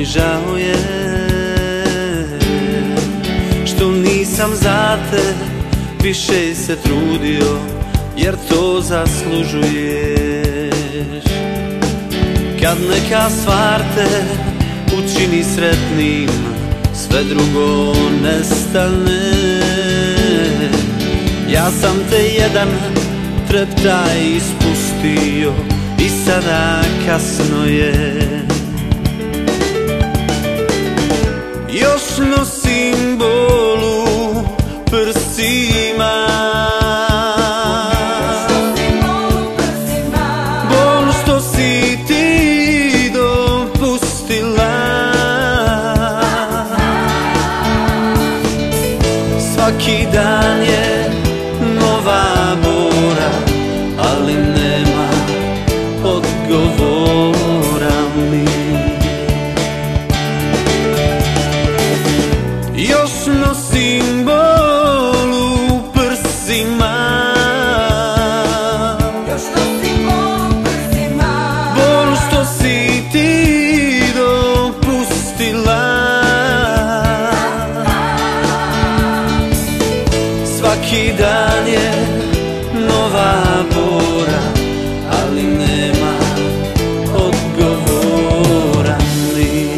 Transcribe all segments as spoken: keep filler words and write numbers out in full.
mi žao je što nisam za te više se trudio, jer to zaslužuješ. Kad neka stvar te učini sretnim, sve drugo nestane. Ja sam te jedan treptaj ispustio i sada kasno je. Još nosim bol u prsima, bol što si ti dopustila. Svaki dan je nova bora, ali nema odgovora mi. Još nosim bol u prsima, bol što si ti dopustila. Svaki dan je nova bora, ali nema odgovora mi.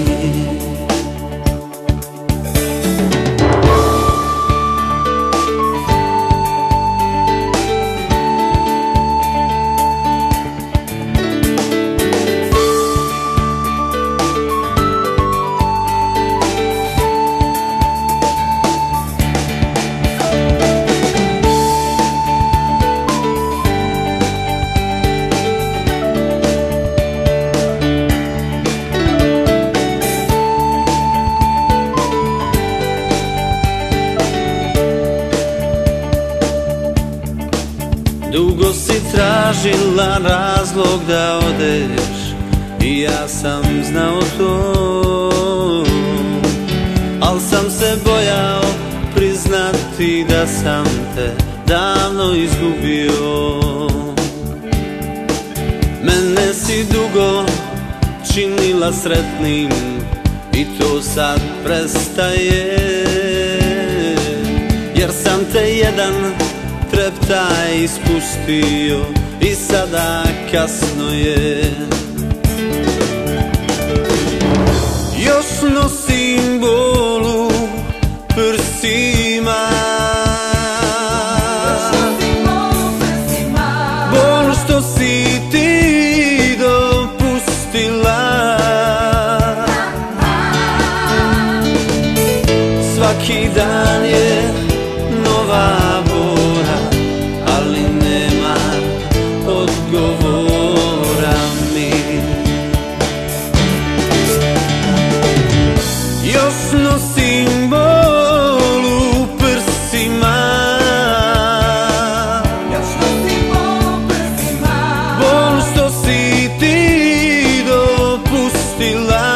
Dugo si tražila razlog da odeš i ja sam znao to, al sam se bojao priznati da sam te davno izgubio. Mene si dugo činila sretnim i to sad prestaje, jer sam te jedan treptaj ispustio i sada kasno je. Još nosim bol u prsima, bol što si ti dopustila. Svaki dan je nova bora, ali nema odgovora mi. Još nosim bol u prsima, bol što si ti dopustila.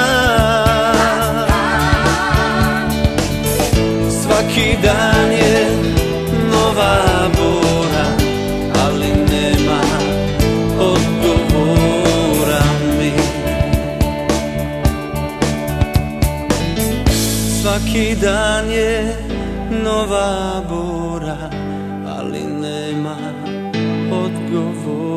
Svaki dan je nova bora, ali nema odgovora mi. Svaki dan je nova bora, ali nema odgovora.